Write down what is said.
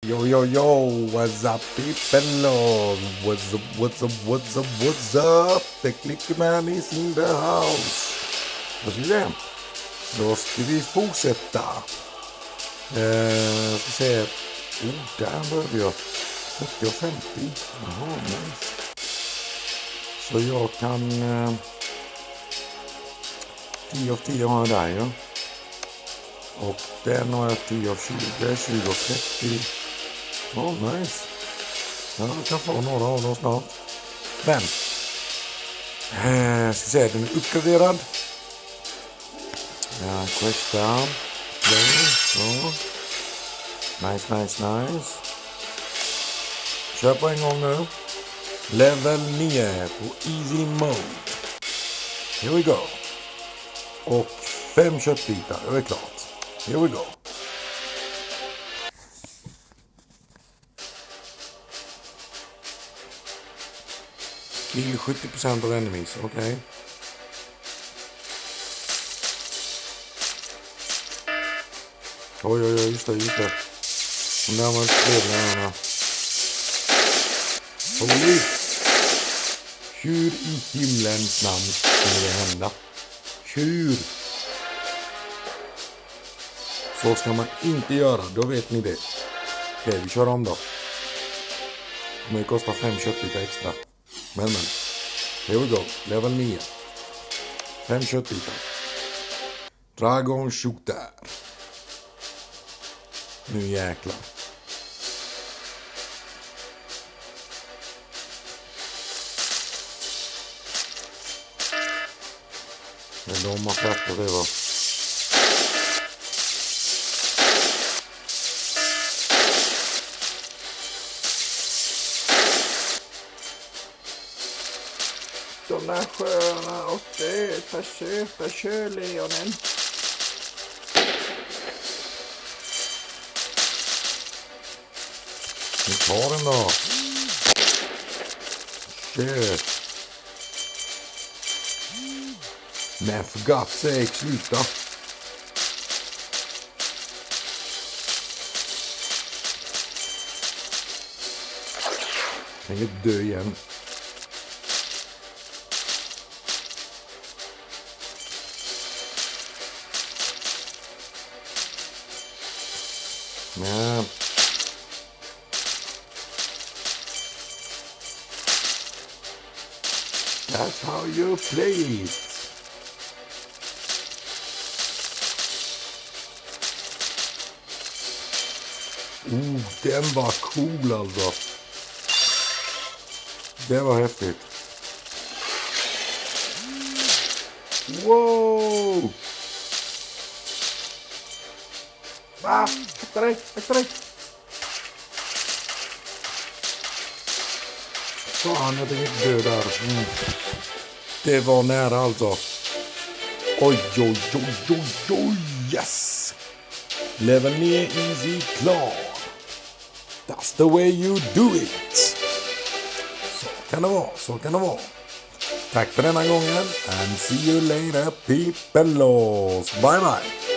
Yo, what's up people? What's up? Theklickerman is in the house. Då ska vi fortsätta. Ska se. Där började jag. 40 och 50. Jaha, nice. Så jag kan 10 av 10 har jag där, ja. Och den har jag 10 av 20, 20 och 30. Nice. Jag kan få några av dem snart. Men ska säga den är uppgraderad. Ja, questa. Så. Nice. Kör på en gång nu. Level 9 på easy mode. Here we go. Och 5 köttbitar, det är klart. Here we go. Kill 70% av enemies, okej. Oj, just det. Och där var spelningarna. Holy. Hur i himlens namn kommer det hända? Hur? Så ska man inte göra, då vet ni det. Okej, vi kör om då. Det kommer kosta 5 köttbitar extra. Men. Here we go. Level 9. 5 köttbitar. Dragon shooter. Nu jäklar. Men de har kräftat det va. De där sköna och söta kölejonen. Nu tar den då. Shit. Men för God's sake, sluta. Jag kan ju dö igen. Men. That's how you play it. Den var cool alltså. Det var häftigt. Wow! Va? Akta dig! Fan, jag tänkte inte dö där. Det var nära alltså. Oj, yes! Level 9 easy klar. That's the way you do it. Så kan det vara. Tack för denna gången. And see you later people. Bye bye.